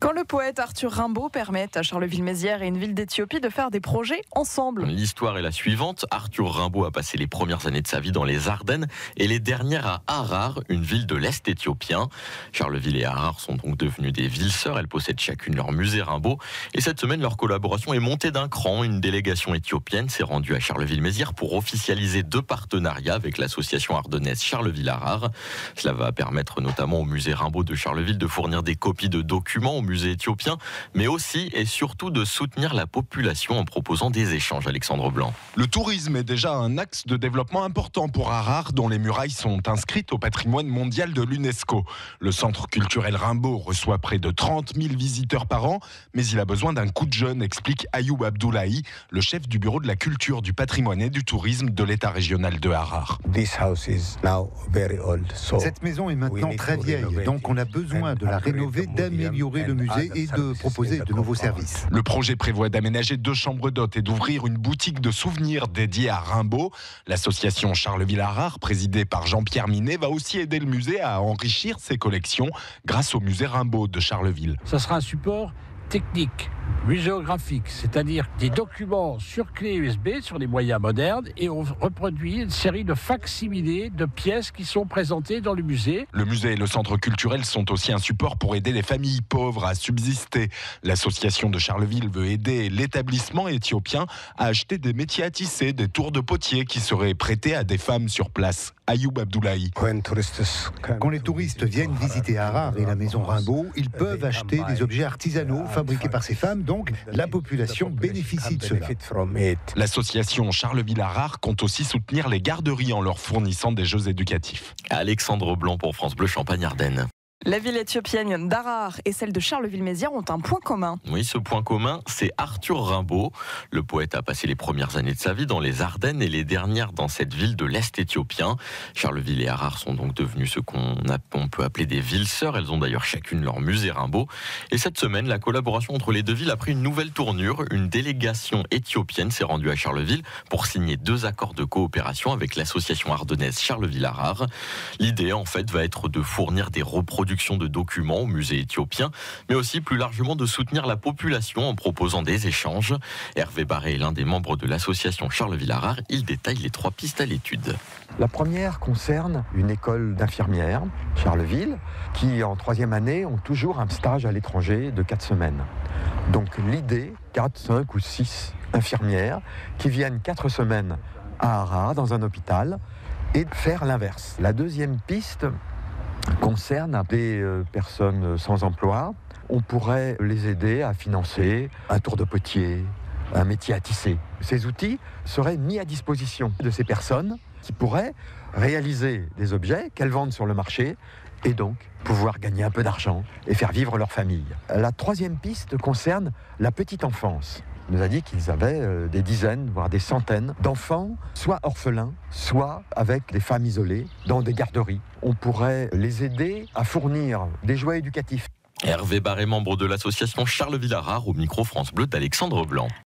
Quand le poète Arthur Rimbaud permet à Charleville-Mézières et une ville d'Éthiopie de faire des projets ensemble. L'histoire est la suivante. Arthur Rimbaud a passé les premières années de sa vie dans les Ardennes et les dernières à Harar, une ville de l'Est éthiopien. Charleville et Harar sont donc devenues des villes sœurs. Elles possèdent chacune leur musée Rimbaud. Et cette semaine, leur collaboration est montée d'un cran. Une délégation éthiopienne s'est rendue à Charleville-Mézières pour officialiser 2 partenariats avec l'association ardennaise Charleville-Harar. Cela va permettre notamment au musée Rimbaud de Charleville de fournir des copies de documents au musée éthiopien, mais aussi et surtout de soutenir la population en proposant des échanges. Alexandre Blanc. Le tourisme est déjà un axe de développement important pour Harar, dont les murailles sont inscrites au patrimoine mondial de l'UNESCO. Le centre culturel Rimbaud reçoit près de 30 000 visiteurs par an, mais il a besoin d'un coup de jeune, explique Ayoub Abdoulaye, le chef du bureau de la culture, du patrimoine et du tourisme de l'État régional de Harar. Cette maison est maintenant très vieille, donc on a besoin de la rénover, d'améliorer le musée et de proposer de nouveaux services. Le projet prévoit d'aménager 2 chambres d'hôtes et d'ouvrir une boutique de souvenirs dédiée à Rimbaud. L'association Charleville-Harar, présidée par Jean-Pierre Minet, va aussi aider le musée à enrichir ses collections grâce au musée Rimbaud de Charleville. Ça sera un support technique, muséographique, c'est-à-dire des documents sur clé USB, sur des moyens modernes, et on reproduit une série de facsimilés de pièces qui sont présentées dans le musée. Le musée et le centre culturel sont aussi un support pour aider les familles pauvres à subsister. L'association de Charleville veut aider l'établissement éthiopien à acheter des métiers à tisser, des tours de potier qui seraient prêtés à des femmes sur place. Ayoub Abdoulaye. Quand les touristes viennent visiter Harar et la maison Rimbaud, ils peuvent acheter des objets artisanaux fabriqués par ces femmes, donc la population bénéficie de cela. L'association Charleville-Harar compte aussi soutenir les garderies en leur fournissant des jeux éducatifs. Alexandre Blanc pour France Bleu Champagne-Ardenne. La ville éthiopienne d'Harar et celle de Charleville-Mézières ont un point commun. Oui, ce point commun, c'est Arthur Rimbaud. Le poète a passé les premières années de sa vie dans les Ardennes et les dernières dans cette ville de l'Est éthiopien. Charleville et Harar sont donc devenues ce qu'on peut appeler des villes sœurs. Elles ont d'ailleurs chacune leur musée Rimbaud. Et cette semaine, la collaboration entre les 2 villes a pris une nouvelle tournure. Une délégation éthiopienne s'est rendue à Charleville pour signer 2 accords de coopération avec l'association ardennaise Charleville-Harar. L'idée, en fait, va être de fournir des reproductions de documents au musée éthiopien, mais aussi plus largement de soutenir la population en proposant des échanges. Hervé Barré est l'un des membres de l'association Charleville-Harar. Il détaille les 3 pistes à l'étude. La première concerne une école d'infirmières, Charleville, qui en 3e année ont toujours un stage à l'étranger de 4 semaines. Donc l'idée, 4, 5 ou 6 infirmières qui viennent 4 semaines à Harar dans un hôpital et faire l'inverse. La deuxième piste concerne des personnes sans emploi. On pourrait les aider à financer un tour de potier, un métier à tisser. Ces outils seraient mis à disposition de ces personnes qui pourraient réaliser des objets qu'elles vendent sur le marché et donc pouvoir gagner un peu d'argent et faire vivre leur famille. La 3e piste concerne la petite enfance. On nous a dit qu'ils avaient des dizaines, voire des centaines d'enfants, soit orphelins, soit avec des femmes isolées, dans des garderies. On pourrait les aider à fournir des jouets éducatifs. Hervé Barré, membre de l'association Charleville-Harar, au micro France Bleu d'Alexandre Blanc.